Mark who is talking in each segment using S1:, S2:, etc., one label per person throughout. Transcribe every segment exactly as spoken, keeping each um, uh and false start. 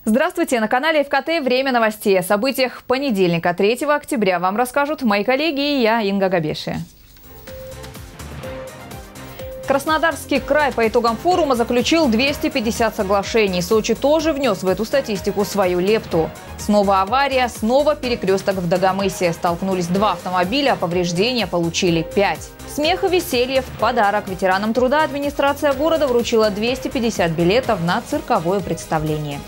S1: Здравствуйте! На канале эф ка тэ «Время новостей». О событиях понедельника, третьего октября, вам расскажут мои коллеги и я, Инга Габеши. Краснодарский край по итогам форума заключил двести пятьдесят соглашений. Сочи тоже внес в эту статистику свою лепту. Снова авария, снова перекресток в Дагомысе. Столкнулись два автомобиля, а повреждения получили пять. Смех и веселье в подарок. Ветеранам труда администрация города вручила двести пятьдесят билетов на цирковое представление.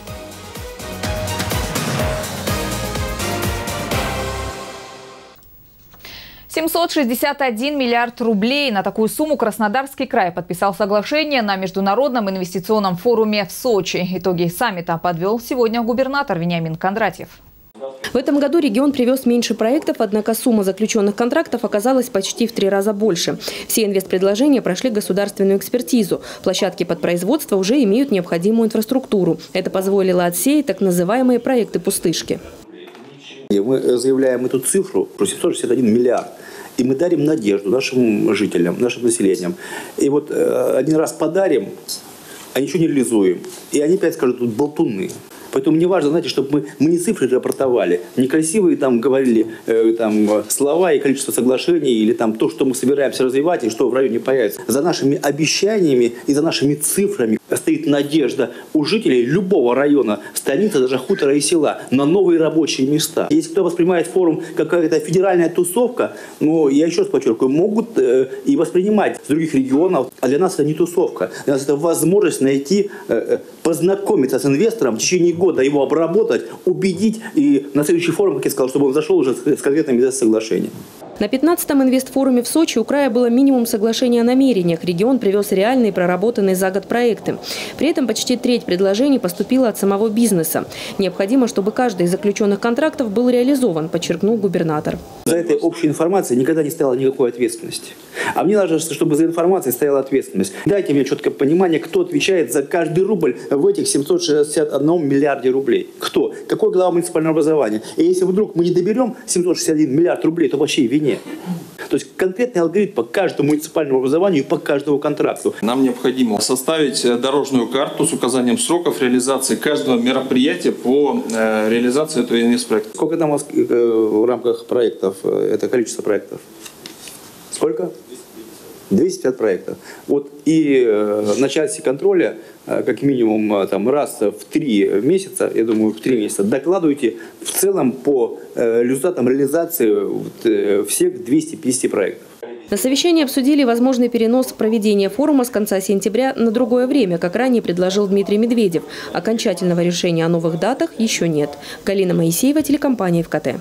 S1: семьсот шестьдесят один миллиард рублей. На такую сумму Краснодарский край подписал соглашение на Международном инвестиционном форуме в Сочи. Итоги саммита подвел сегодня губернатор Вениамин Кондратьев.
S2: В этом году регион привез меньше проектов, однако сумма заключенных контрактов оказалась почти в три раза больше. Все инвестпредложения прошли государственную экспертизу. Площадки под производство уже имеют необходимую инфраструктуру. Это позволило отсеять так называемые проекты-пустышки.
S3: Мы заявляем эту цифру, семьсот шестьдесят один миллиард. И мы дарим надежду нашим жителям, нашим населениям. И вот э, один раз подарим, а ничего не реализуем. И они опять скажут, тут болтуны. Поэтому не важно, знаете, чтобы мы, мы не цифры рапортовали, не красивые там говорили э, там, слова и количество соглашений, или там то, что мы собираемся развивать и что в районе появится. За нашими обещаниями и за нашими цифрами стоит надежда у жителей любого района, станицы, даже хутора и села, на новые рабочие места. Если кто воспринимает форум как какая-то федеральная тусовка, ну, я еще раз подчеркиваю, могут э, и воспринимать с других регионов, а для нас это не тусовка. Для нас это возможность найти, э, познакомиться с инвестором в течение года, его обработать, убедить и на следующий форум, как я сказал, чтобы он зашел уже с конкретными соглашениями.
S2: На пятнадцатом инвестфоруме в Сочи у края было минимум соглашений о намерениях. Регион привез реальные проработанные за год проекты. При этом почти треть предложений поступила от самого бизнеса. Необходимо, чтобы каждый из заключенных контрактов был реализован, подчеркнул губернатор.
S3: За этой общей информацией никогда не стояло никакой ответственности. А мне нужно, чтобы за информацией стояла ответственность. Дайте мне четкое понимание, кто отвечает за каждый рубль в этих семьсот шестьдесят одном миллиарде рублей. Кто? Какой глава муниципального образования? И если вдруг мы не доберем семьсот шестьдесят один миллиард рублей, то вообще и вине. То есть конкретный алгоритм по каждому муниципальному образованию и по каждому контракту.
S4: Нам необходимо составить дорожную карту с указанием сроков реализации каждого мероприятия по реализации этого инвестпроекта.
S3: Сколько там у вас в рамках проектов, это количество проектов? Сколько? двести пятьдесят проектов. Вот и э, на части контроля, э, как минимум э, там, раз в три месяца, я думаю, в три месяца, докладывайте в целом по э, результатам реализации э, всех двухсот пятидесяти проектов.
S2: На совещании обсудили возможный перенос проведения форума с конца сентября на другое время, как ранее предложил Дмитрий Медведев. Окончательного решения о новых датах еще нет. Галина Моисеева, телекомпания эф ка тэ.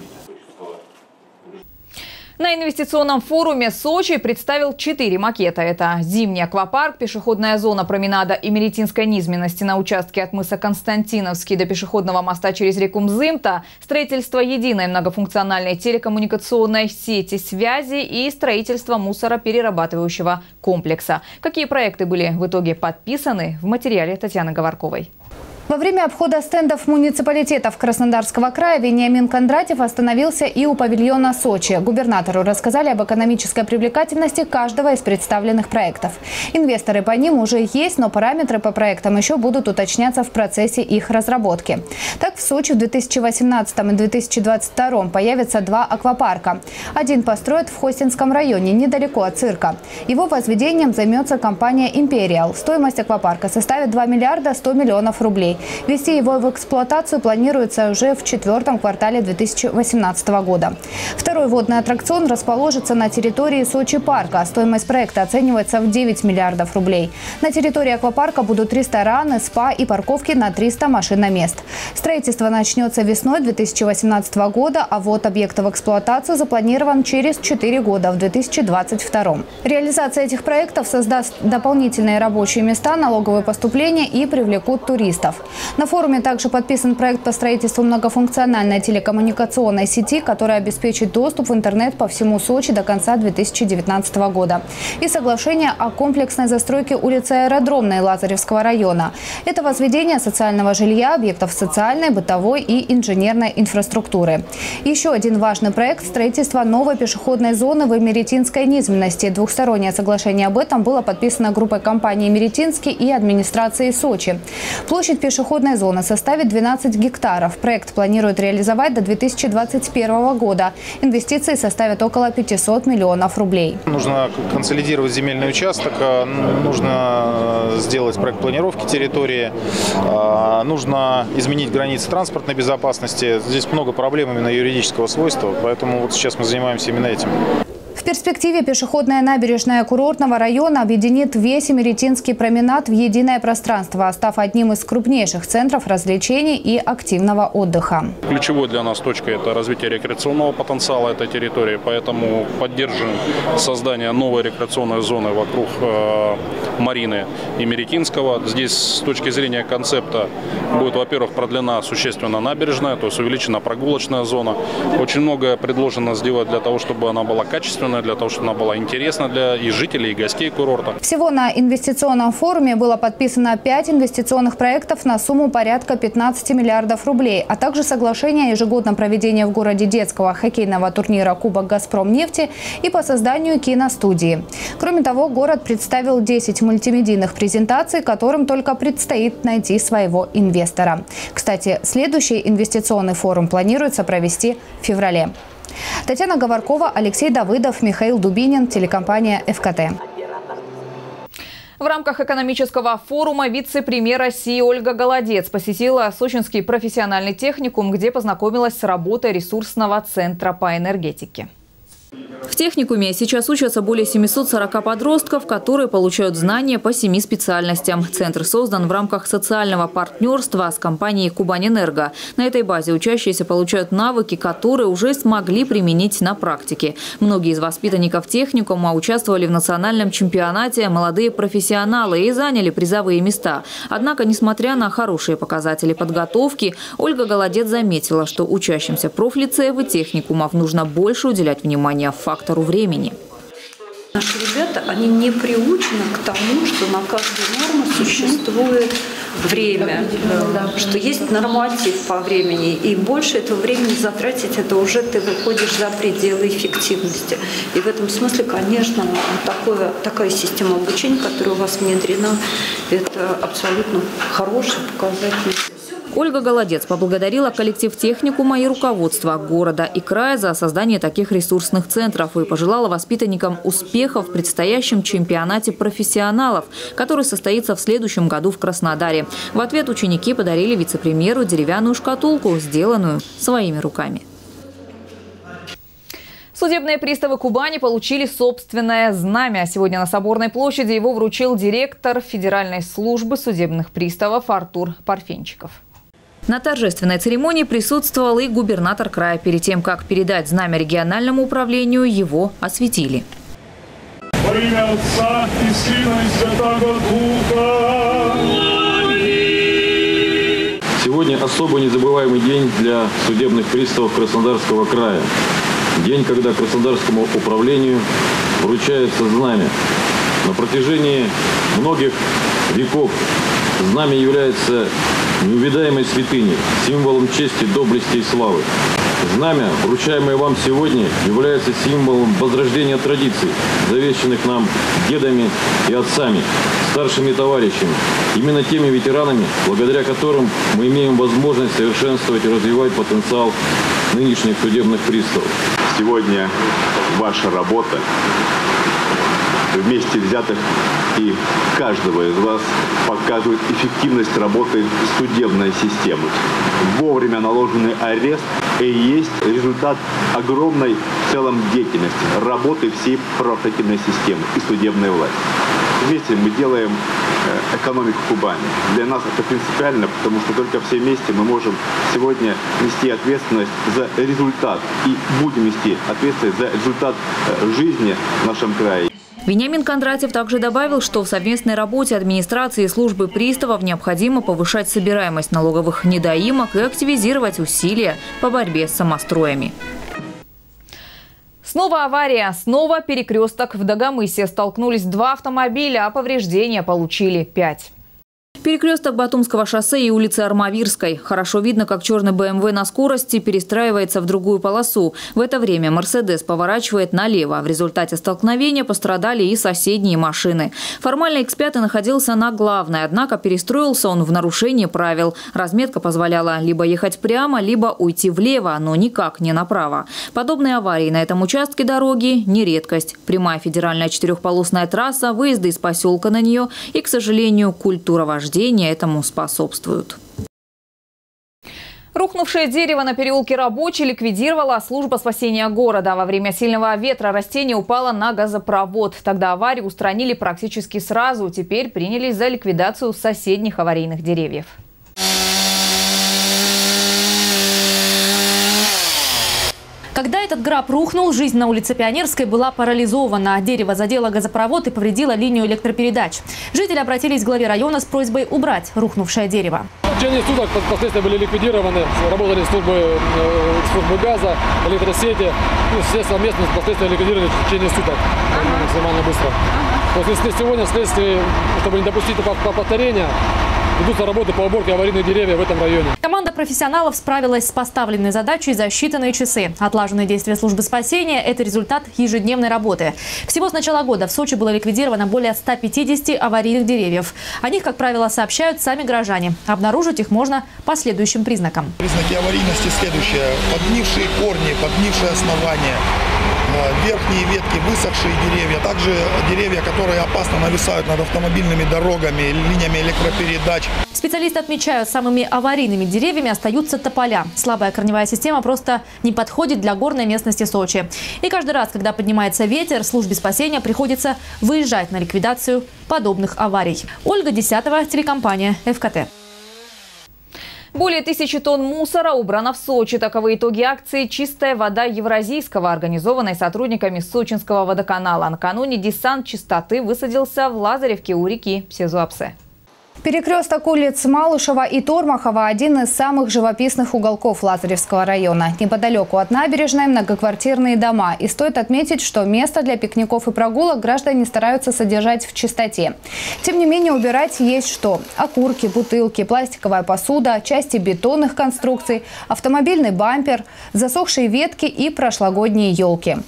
S1: На инвестиционном форуме Сочи представил четыре макета. Это зимний аквапарк, пешеходная зона променада и Имеретинской низменности на участке от мыса Константиновский до пешеходного моста через реку Мзымта, строительство единой многофункциональной телекоммуникационной сети связи и строительство мусороперерабатывающего комплекса. Какие проекты были в итоге подписаны, в материале Татьяны Говорковой.
S5: Во время обхода стендов муниципалитетов Краснодарского края Вениамин Кондратьев остановился и у павильона Сочи. Губернатору рассказали об экономической привлекательности каждого из представленных проектов. Инвесторы по ним уже есть, но параметры по проектам еще будут уточняться в процессе их разработки. Так, в Сочи в две тысячи восемнадцатом и две тысячи двадцать втором появятся два аквапарка. Один построят в Хостинском районе, недалеко от цирка. Его возведением займется компания «Империал». Стоимость аквапарка составит два миллиарда сто миллионов рублей. Ввести его в эксплуатацию планируется уже в четвертом квартале две тысячи восемнадцатого года. Второй водный аттракцион расположится на территории Сочи-парка. Стоимость проекта оценивается в девять миллиардов рублей. На территории аквапарка будут рестораны, спа и парковки на триста машиномест. Строительство начнется весной две тысячи восемнадцатого года, а ввод объекта в эксплуатацию запланирован через четыре года, в две тысячи двадцать втором. Реализация этих проектов создаст дополнительные рабочие места, налоговые поступления и привлекут туристов. На форуме также подписан проект по строительству многофункциональной телекоммуникационной сети, которая обеспечит доступ в интернет по всему Сочи до конца две тысячи девятнадцатого года. И соглашение о комплексной застройке улицы Аэродромной Лазаревского района. Это возведение социального жилья, объектов социальной, бытовой и инженерной инфраструктуры. Еще один важный проект – строительство новой пешеходной зоны в Имеретинской низменности. Двухстороннее соглашение об этом было подписано группой компаний «Имеретинский» и администрацией Сочи. Площадь пешеходной пешеходной зоны составит двенадцать гектаров. Проект планируют реализовать до две тысячи двадцать первого года. Инвестиции составят около пятисот миллионов рублей.
S6: Нужно консолидировать земельный участок, нужно сделать проект планировки территории, нужно изменить границы транспортной безопасности. Здесь много проблем именно юридического свойства, поэтому вот сейчас мы занимаемся именно этим.
S5: В перспективе пешеходная набережная курортного района объединит весь Имеретинский променад в единое пространство, став одним из крупнейших центров развлечений и активного отдыха.
S7: Ключевой для нас точкой – это развитие рекреационного потенциала этой территории, поэтому поддерживаем создание новой рекреационной зоны вокруг э, марины Имеретинского. Здесь с точки зрения концепта будет, во-первых, продлена существенно набережная, то есть увеличена прогулочная зона. Очень многое предложено сделать для того, чтобы она была качественной, для того, чтобы она была интересна для и жителей, и гостей курорта.
S5: Всего на инвестиционном форуме было подписано пять инвестиционных проектов на сумму порядка пятнадцати миллиардов рублей, а также соглашение о ежегодном проведении в городе детского хоккейного турнира «Кубок Газпромнефти» и по созданию киностудии. Кроме того, город представил десять мультимедийных презентаций, которым только предстоит найти своего инвестора. Кстати, следующий инвестиционный форум планируется провести в феврале. Татьяна Говоркова, Алексей Давыдов, Михаил Дубинин, телекомпания эф ка тэ.
S1: В рамках экономического форума вице-премьер России Ольга Голодец посетила Сочинский профессиональный техникум, где познакомилась с работой ресурсного центра по энергетике. В техникуме сейчас учатся более семисот сорока подростков, которые получают знания по семи специальностям. Центр создан в рамках социального партнерства с компанией «Кубаньэнерго». На этой базе учащиеся получают навыки, которые уже смогли применить на практике. Многие из воспитанников техникума участвовали в национальном чемпионате «Молодые профессионалы» и заняли призовые места. Однако, несмотря на хорошие показатели подготовки, Ольга Голодец заметила, что учащимся профлицеев и техникумов нужно больше уделять внимание фактору времени.
S8: Наши ребята, они не приучены к тому, что на каждую норму существует время, что есть норматив по времени, и больше этого времени затратить, это уже ты выходишь за пределы эффективности. И в этом смысле, конечно, такое, такая система обучения, которая у вас внедрена, это абсолютно хороший показатель.
S1: Ольга Голодец поблагодарила коллектив техникума и руководство города и края за создание таких ресурсных центров и пожелала воспитанникам успехов в предстоящем чемпионате профессионалов, который состоится в следующем году в Краснодаре. В ответ ученики подарили вице-премьеру деревянную шкатулку, сделанную своими руками. Судебные приставы Кубани получили собственное знамя. Сегодня на Соборной площади его вручил директор Федеральной службы судебных приставов Артур Парфенчиков. На торжественной церемонии присутствовал и губернатор края. Перед тем, как передать знамя региональному управлению, его осветили.
S9: Во имя Отца и Сына и Святого Духа.
S10: Сегодня особо незабываемый день для судебных приставов Краснодарского края. День, когда Краснодарскому управлению вручается знамя. На протяжении многих веков знамя является неувидаемой святыней, символом чести, доблести и славы. Знамя, вручаемое вам сегодня, является символом возрождения традиций, завещанных нам дедами и отцами, старшими товарищами, именно теми ветеранами, благодаря которым мы имеем возможность совершенствовать и развивать потенциал нынешних судебных приставов.
S11: Сегодня ваша работа вместе взятых и каждого из вас показывает эффективность работы судебной системы. Вовремя наложенный арест и есть результат огромной в целом деятельности, работы всей правоохранительной системы и судебной власти. Вместе мы делаем экономику Кубани. Для нас это принципиально, потому что только все вместе мы можем сегодня нести ответственность за результат и будем нести ответственность за результат жизни в нашем крае.
S1: Вениамин Кондратьев также добавил, что в совместной работе администрации и службы приставов необходимо повышать собираемость налоговых недоимок и активизировать усилия по борьбе с самостроями. Снова авария, снова перекресток в Дагомысе. Столкнулись два автомобиля, а повреждения получили пять. Перекресток Батумского шоссе и улицы Армавирской. Хорошо видно, как черный бэ эм вэ на скорости перестраивается в другую полосу. В это время «Мерседес» поворачивает налево. В результате столкновения пострадали и соседние машины. Формально икс пять находился на главной, однако перестроился он в нарушении правил. Разметка позволяла либо ехать прямо, либо уйти влево, но никак не направо. Подобные аварии на этом участке дороги не редкость. Прямая федеральная четырехполосная трасса, выезды из поселка на нее и, к сожалению, культура вождения этому способствуют. Рухнувшее дерево на переулке Рабочий ликвидировала служба спасения города. Во время сильного ветра растение упало на газопровод. Тогда аварию устранили практически сразу. Теперь принялись за ликвидацию соседних аварийных деревьев.
S12: Когда этот граб рухнул, жизнь на улице Пионерской была парализована. Дерево задело газопровод и повредило линию электропередач. Жители обратились к главе района с просьбой убрать рухнувшее дерево.
S13: В течение суток последствия были ликвидированы, работали службы, службы газа, электросети. Ну, все совместно последствия ликвидировали в течение суток, максимально быстро. После сегодня, вследствие, чтобы не допустить повторения, ведутся работы по уборке аварийных деревьев в этом районе.
S12: Команда профессионалов справилась с поставленной задачей за считанные часы. Отлаженные действия службы спасения – это результат ежедневной работы. Всего с начала года в Сочи было ликвидировано более ста пятидесяти аварийных деревьев. О них, как правило, сообщают сами горожане. Обнаружить их можно по следующим признакам.
S14: Признаки аварийности следующие. Подгнившие корни, подгнившие основания, верхние ветки, высохшие деревья, также деревья, которые опасно нависают над автомобильными дорогами, линиями электропередач.
S12: Специалисты отмечают, самыми аварийными деревьями остаются тополя. Слабая корневая система просто не подходит для горной местности Сочи. И каждый раз, когда поднимается ветер, службе спасения приходится выезжать на ликвидацию подобных аварий. Ольга Десятова, телекомпания эф ка тэ.
S1: Более тысячи тонн мусора убрано в Сочи. Таковы итоги акции «Чистая вода Евразийского», организованной сотрудниками Сочинского водоканала. Накануне десант чистоты высадился в Лазаревке у реки Псезуапсе.
S5: Перекресток улиц Малышева и Тормахова – один из самых живописных уголков Лазаревского района. Неподалеку от набережной многоквартирные дома. И стоит отметить, что место для пикников и прогулок граждане стараются содержать в чистоте. Тем не менее, убирать есть что. Окурки, бутылки, пластиковая посуда, части бетонных конструкций, автомобильный бампер, засохшие ветки и прошлогодние елки.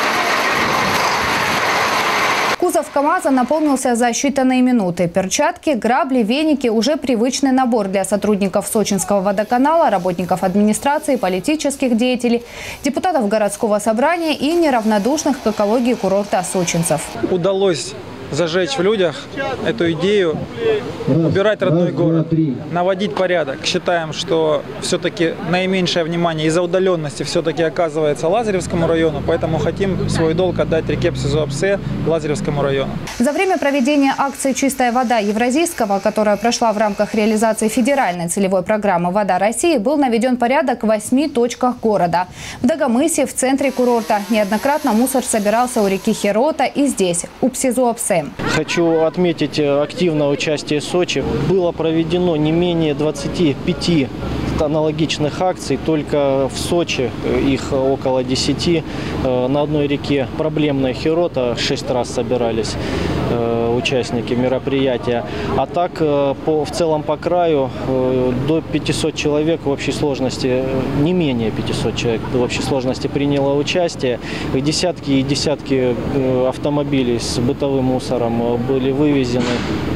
S5: Кузов КАМАЗа наполнился за считанные минуты. Перчатки, грабли, веники – уже привычный набор для сотрудников Сочинского водоканала, работников администрации, политических деятелей, депутатов городского собрания и неравнодушных к экологии курорта сочинцев.
S15: Удалось зажечь в людях эту идею убирать родной город, наводить порядок. Считаем, что все-таки наименьшее внимание из-за удаленности все-таки оказывается Лазаревскому району, поэтому хотим свой долг отдать реке Псезуапсе, Лазаревскому району.
S5: За время проведения акции «Чистая вода Евразийского», которая прошла в рамках реализации федеральной целевой программы «Вода России», был наведен порядок в восьми точках города. В Дагомысе, в центре курорта, неоднократно мусор собирался у реки Херота и здесь, у Псезуапсе.
S16: Хочу отметить активное участие Сочи. Было проведено не менее двадцати пяти аналогичных акций. Только в Сочи их около десяти. На одной реке проблемная Херота шесть раз собирались участники мероприятия. А так по, в целом по краю до пятисот человек в общей сложности, не менее пятисот человек в общей сложности приняло участие. Десятки и десятки автомобилей с бытовым мусором были вывезены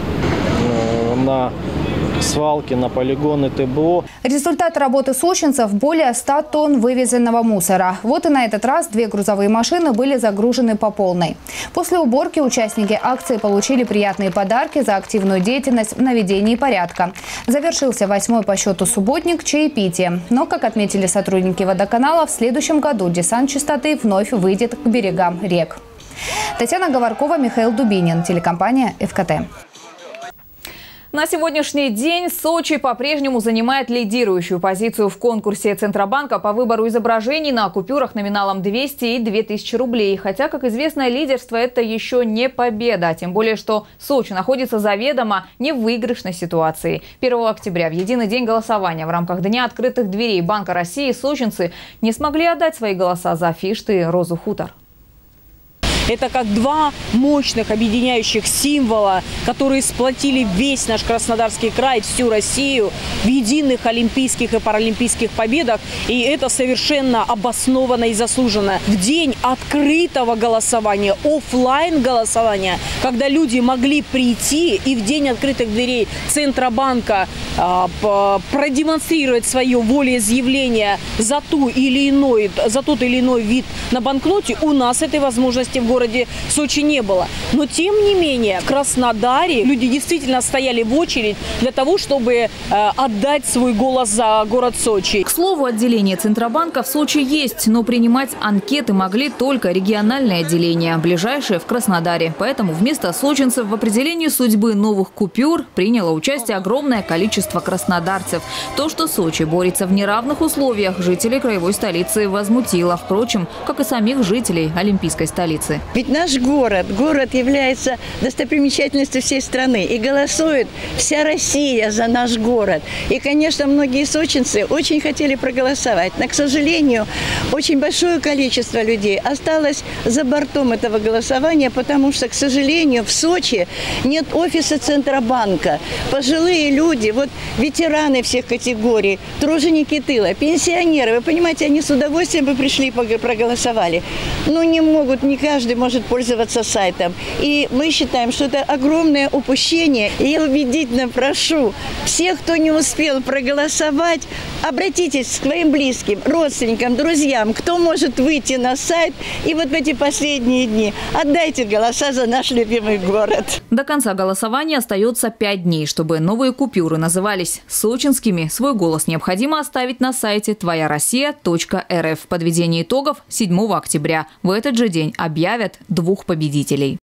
S16: на свалки, на полигоны тэ бэ о.
S5: Результат работы сочинцев – более ста тонн вывезенного мусора. Вот и на этот раз две грузовые машины были загружены по полной. После уборки участники акции получили приятные подарки за активную деятельность в наведении порядка. Завершился восьмой по счету субботник чаепитием. Но, как отметили сотрудники водоканала, в следующем году десант чистоты вновь выйдет к берегам рек. Татьяна Говоркова, Михаил Дубинин, телекомпания эф ка тэ.
S1: На сегодняшний день Сочи по-прежнему занимает лидирующую позицию в конкурсе Центробанка по выбору изображений на купюрах номиналом двести и две тысячи рублей. Хотя, как известно, лидерство – это еще не победа. Тем более, что Сочи находится заведомо не в выигрышной ситуации. первого октября, в единый день голосования, в рамках Дня открытых дверей Банка России, сочинцы не смогли отдать свои голоса за Фишты Розу Хутор.
S17: Это как два мощных объединяющих символа, которые сплотили весь наш Краснодарский край, всю Россию в единых олимпийских и паралимпийских победах. И это совершенно обоснованно и заслуженно. В день открытого голосования, офлайн голосования, когда люди могли прийти и в день открытых дверей Центробанка э, продемонстрировать свое волеизъявление за, ту или иной, за тот или иной вид на банкноте, у нас этой возможности в городе Сочи не было. Но тем не менее в Краснодаре люди действительно стояли в очередь для того, чтобы э, отдать свой голос за город Сочи.
S1: К слову, отделение Центробанка в Сочи есть, но принимать анкеты могли только региональные отделения, ближайшие в Краснодаре. Поэтому вместо сочинцев в определении судьбы новых купюр приняло участие огромное количество краснодарцев. То, что Сочи борется в неравных условиях, жителей краевой столицы возмутило. Впрочем, как и самих жителей олимпийской столицы.
S18: Ведь наш город, город является достопримечательностью всей страны. И голосует вся Россия за наш город. И, конечно, многие сочинцы очень хотели проголосовать. Но, к сожалению, очень большое количество людей осталось за бортом этого голосования, потому что, к сожалению, в Сочи нет офиса Центробанка. Пожилые люди, вот ветераны всех категорий, труженики тыла, пенсионеры, вы понимаете, они с удовольствием бы пришли и проголосовали. Но не могут, не каждый может пользоваться сайтом. И мы считаем, что это огромное упущение. И я убедительно прошу всех, кто не успел проголосовать, обратитесь к своим близким, родственникам, друзьям, кто может выйти на сайт и вот в эти последние дни отдайте голоса за наш любимый город.
S1: До конца голосования остается пять дней. Чтобы новые купюры назывались сочинскими, свой голос необходимо оставить на сайте твоя россия точка эр эф. В подведении итогов седьмого октября. В этот же день объявят двух победителей.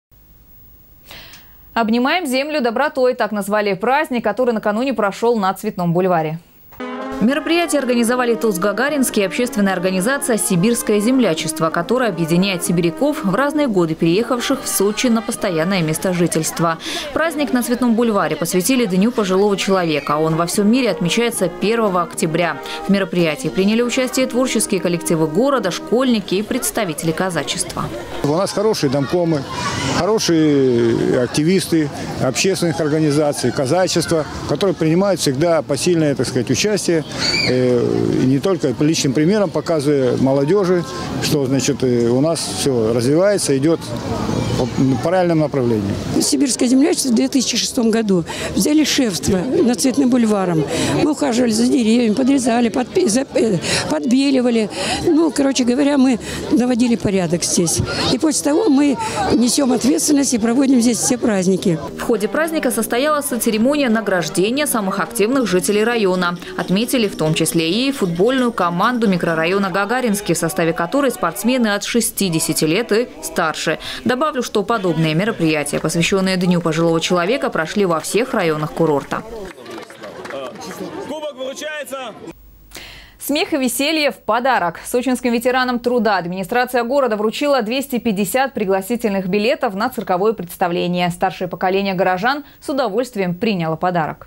S1: «Обнимаем землю добротой» – так назвали праздник, который накануне прошел на Цветном бульваре. Мероприятие организовали ТОС «Гагаринский» и общественная организация «Сибирское землячество», которая объединяет сибиряков в разные годы, переехавших в Сочи на постоянное место жительства. Праздник на Цветном бульваре посвятили Дню пожилого человека. Он во всем мире отмечается первого октября. В мероприятии приняли участие творческие коллективы города, школьники и представители казачества.
S19: У нас хорошие домкомы, хорошие активисты общественных организаций, казачества, которые принимают всегда посильное, так сказать, участие. И не только личным примером показывая молодежи, что значит у нас все развивается, идет в правильном направлении.
S20: Сибирское землячество в две тысячи шестом году взяли шефство над Цветным бульваром. Мы ухаживали за деревьями, подрезали, подбеливали. Ну, короче говоря, мы наводили порядок здесь. И после того мы несем ответственность и проводим здесь все праздники.
S1: В ходе праздника состоялась церемония награждения самых активных жителей района. Отметили в том числе и футбольную команду микрорайона Гагаринский, в составе которой спортсмены от шестидесяти лет и старше. Добавлю, что подобные мероприятия, посвященные Дню пожилого человека, прошли во всех районах курорта.
S21: Кубок вручается.
S1: Смех и веселье в подарок. Сочинским ветеранам труда администрация города вручила двести пятьдесят пригласительных билетов на цирковое представление. Старшее поколение горожан с удовольствием приняло подарок.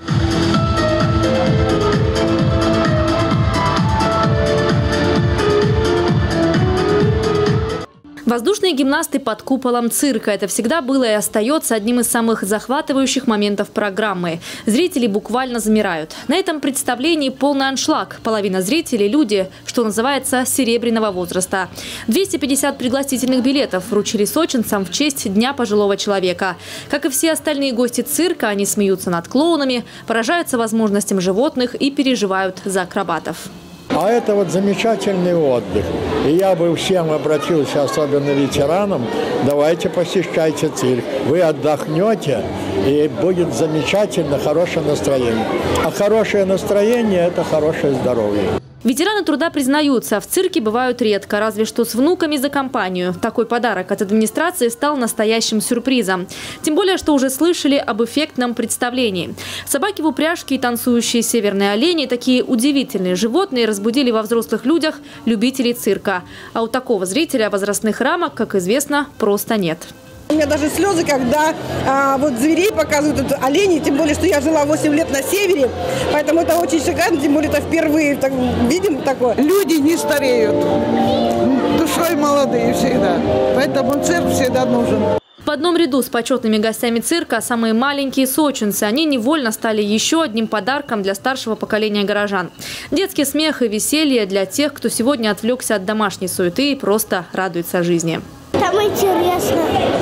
S12: Воздушные гимнасты под куполом цирка – это всегда было и остается одним из самых захватывающих моментов программы. Зрители буквально замирают. На этом представлении полный аншлаг. Половина зрителей – люди, что называется, серебряного возраста. двести пятьдесят пригласительных билетов вручили сочинцам в честь Дня пожилого человека. Как и все остальные гости цирка, они смеются над клоунами, поражаются возможностям животных и переживают за акробатов.
S22: А это вот замечательный отдых. И я бы всем обратился, особенно ветеранам, давайте посещайте цирк. Вы отдохнете, и будет замечательно хорошее настроение. А хорошее настроение – это хорошее здоровье.
S12: Ветераны труда признаются, в цирке бывают редко, разве что с внуками за компанию. Такой подарок от администрации стал настоящим сюрпризом. Тем более, что уже слышали об эффектном представлении. Собаки в упряжке и танцующие северные олени – такие удивительные животные разбудили во взрослых людях любителей цирка. А у такого зрителя возрастных рамок, как известно, просто нет.
S23: У меня даже слезы, когда а, вот зверей показывают, тут оленей, тем более, что я жила восемь лет на севере, поэтому это очень шикарно, тем более это впервые так, видим такое. Люди не стареют, душа большой, молодые всегда. Поэтому цирк всегда нужен.
S12: В одном ряду с почетными гостями цирка самые маленькие сочинцы. Они невольно стали еще одним подарком для старшего поколения горожан. Детский смех и веселье для тех, кто сегодня отвлекся от домашней суеты и просто радуется жизни.
S3: Там интересно,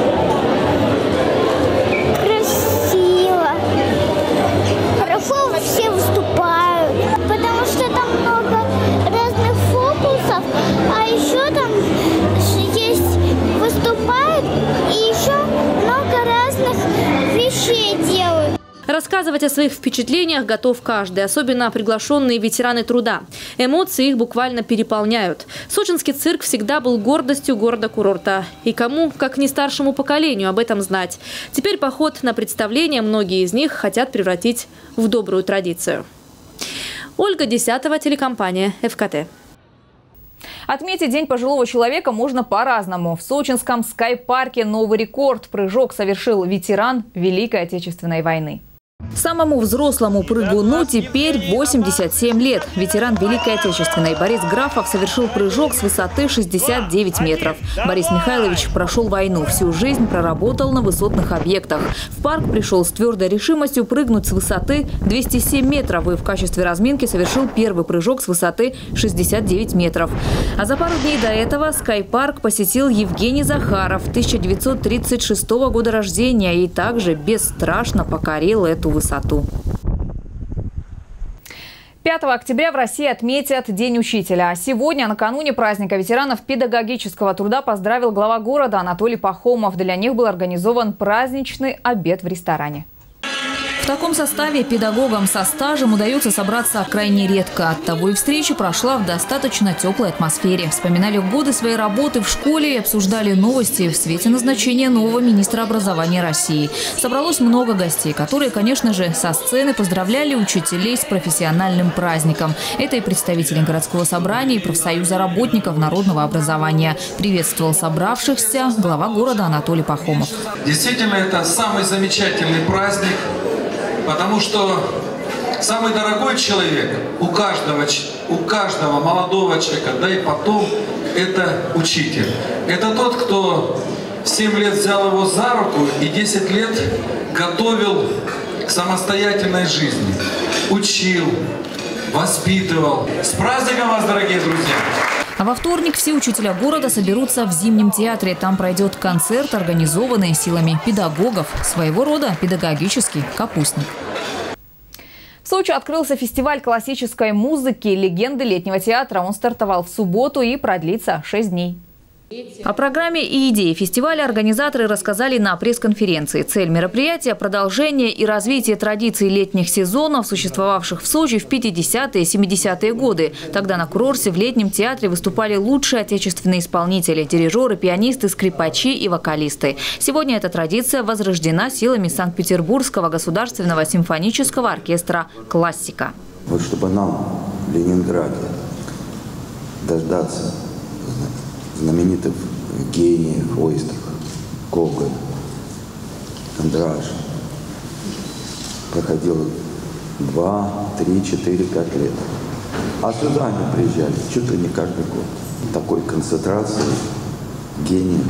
S3: красиво, хорошо все выступают, потому что там много разных фокусов, а еще там есть выступают и еще много разных вещей делают.
S12: Рассказывать о своих впечатлениях готов каждый, особенно приглашенные ветераны труда. Эмоции их буквально переполняют. Сочинский цирк всегда был гордостью города-курорта. И кому, как не старшему поколению, об этом знать. Теперь поход на представление многие из них хотят превратить в добрую традицию. Ольга Десятова, телекомпания эф ка тэ.
S1: Отметить День пожилого человека можно по-разному. В сочинском скай-парке новый рекорд. Прыжок совершил ветеран Великой Отечественной войны. Самому взрослому прыгуну теперь восемьдесят семь лет. Ветеран Великой Отечественной Борис Графов совершил прыжок с высоты шестьдесят девять метров. Борис Михайлович прошел войну. Всю жизнь проработал на высотных объектах. В парк пришел с твердой решимостью прыгнуть с высоты двести семь метров и в качестве разминки совершил первый прыжок с высоты шестьдесят девять метров. А за пару дней до этого скай-парк посетил Евгений Захаров, тысяча девятьсот тридцать шестого года рождения, и также бесстрашно покорил эту высоту. пятого октября в России отметят День учителя. Сегодня, накануне праздника ветеранов педагогического труда, поздравил глава города Анатолий Пахомов. Для них был организован праздничный обед в ресторане. В таком составе педагогам со стажем удается собраться крайне редко. Оттого и встреча прошла в достаточно теплой атмосфере. Вспоминали годы своей работы в школе и обсуждали новости в свете назначения нового министра образования России. Собралось много гостей, которые, конечно же, со сцены поздравляли учителей с профессиональным праздником. Это и представители городского собрания, и профсоюза работников народного образования. Приветствовал собравшихся глава города Анатолий Пахомов.
S4: Действительно, это самый замечательный праздник. Потому что самый дорогой человек у каждого, у каждого молодого человека, да и потом, это учитель. Это тот, кто в семь лет взял его за руку и десять лет готовил к самостоятельной жизни. Учил, воспитывал. С праздником вас, дорогие друзья!
S1: А во вторник все учителя города соберутся в Зимнем театре. Там пройдет концерт, организованный силами педагогов. Своего рода педагогический капустник. В Сочи открылся фестиваль классической музыки «Легенды летнего театра». Он стартовал в субботу и продлится шесть дней. О программе и идее фестиваля организаторы рассказали на пресс-конференции. Цель мероприятия – продолжение и развитие традиций летних сезонов, существовавших в Сочи в пятидесятые и семидесятые годы. Тогда на курорте в летнем театре выступали лучшие отечественные исполнители – дирижеры, пианисты, скрипачи и вокалисты. Сегодня эта традиция возрождена силами Санкт-Петербургского государственного симфонического оркестра «Классика».
S21: Вот чтобы нам в Ленинграде дождаться знаменитых гениев, Ойстрах, Гоголь, Кондраш, проходило два, три, четыре, пять лет. А сюда они приезжали чуть ли не каждый год. Такой концентрации гениев,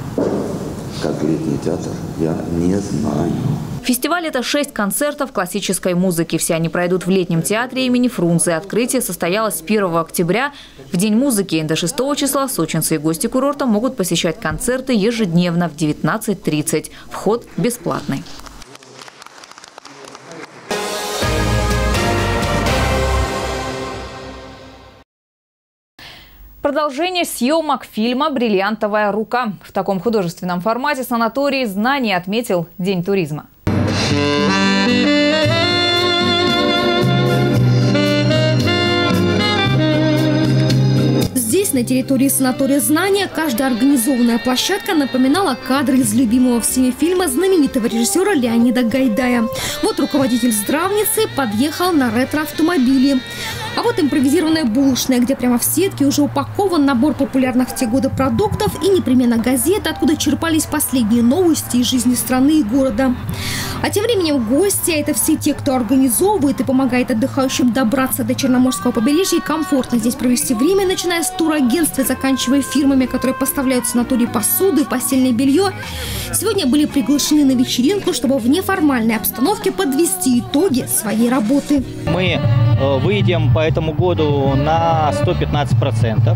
S21: как летний театр, я не знаю.
S1: Фестиваль – это шесть концертов классической музыки. Все они пройдут в летнем театре имени Фрунзе. Открытие состоялось первого октября. В День музыки до шестого числа сочинцы и гости курорта могут посещать концерты ежедневно в девятнадцать тридцать. Вход бесплатный. Продолжение съемок фильма «Бриллиантовая рука». В таком художественном формате санаторий знаний отметил День туризма.
S24: Здесь, на территории санатория «Знания», каждая организованная площадка напоминала кадры из любимого всеми фильма знаменитого режиссера Леонида Гайдая. Вот руководитель здравницы подъехал на ретро-автомобиле. А вот импровизированная булочная, где прямо в сетке уже упакован набор популярных в те годы продуктов и непременно газеты, откуда черпались последние новости из жизни страны и города. А тем временем гости, это все те, кто организовывает и помогает отдыхающим добраться до Черноморского побережья и комфортно здесь провести время, начиная с турагентства и заканчивая фирмами, которые поставляют в санаторий посуду и постельное белье, сегодня были приглашены на вечеринку, чтобы в неформальной обстановке подвести итоги своей работы.
S2: Мы выйдем по этому году на сто пятнадцать процентов.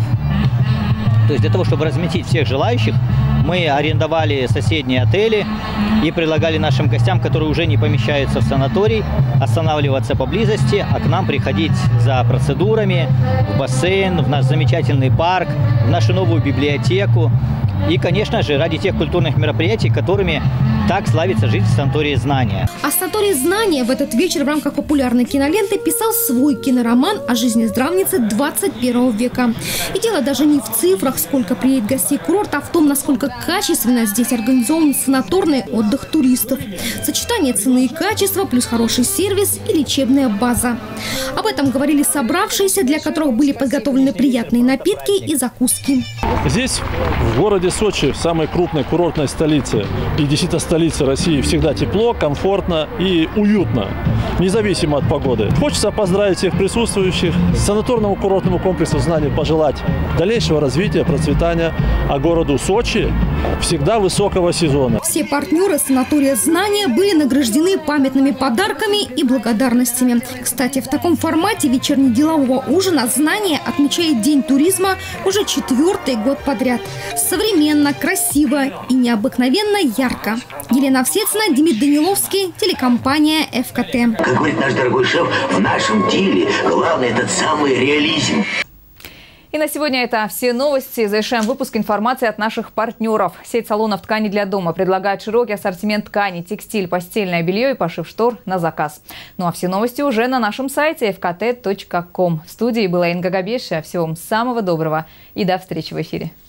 S2: То есть для того, чтобы разместить всех желающих, мы арендовали соседние отели и предлагали нашим гостям, которые уже не помещаются в санаторий, останавливаться поблизости, а к нам приходить за процедурами в бассейн, в наш замечательный парк, в нашу новую библиотеку. И, конечно же, ради тех культурных мероприятий, которыми так славится жизнь в санатории «Знания».
S24: А санаторий «Знания» в этот вечер в рамках популярной киноленты писал свой кинороман о жизни здравницы двадцать первого века. И дело даже не в цифрах, сколько приедет гостей курорта, а в том, насколько качественно здесь организован санаторный отдых туристов. Сочетание цены и качества, плюс хороший сервис и лечебная база. Об этом говорили собравшиеся, для которых были подготовлены приятные напитки и закуски.
S6: Здесь, в городе Сочи, самой крупной курортной столице и действительно столице России, всегда тепло, комфортно и уютно, независимо от погоды. Хочется поздравить всех присутствующих, санаторному курортному комплексу «Знания» пожелать дальнейшего развития, процветания, а городу Сочи всегда высокого сезона.
S24: Все партнеры санатория «Знания» были награждены памятными подарками и благодарностями. Кстати, в таком формате вечерне-делового ужина «Знания» отмечает День туризма уже четвертый год подряд. Современно, красиво и необыкновенно ярко. Елена Овсецина, Демид Даниловский, телекомпания эф ка тэ.
S7: Как говорит наш дорогой шеф, в нашем деле главное этот самый реализм.
S1: И на сегодня это все новости. Завершаем выпуск информации от наших партнеров. Сеть салонов ткани для дома предлагает широкий ассортимент ткани, текстиль, постельное белье и пошив штор на заказ. Ну а все новости уже на нашем сайте эф ка тэ точка ком. В студии была Инга Габеша. Всего вам самого доброго и до встречи в эфире.